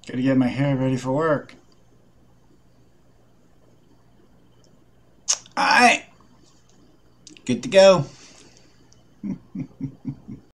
Gotta get my hair ready for work. Alright. Good to go.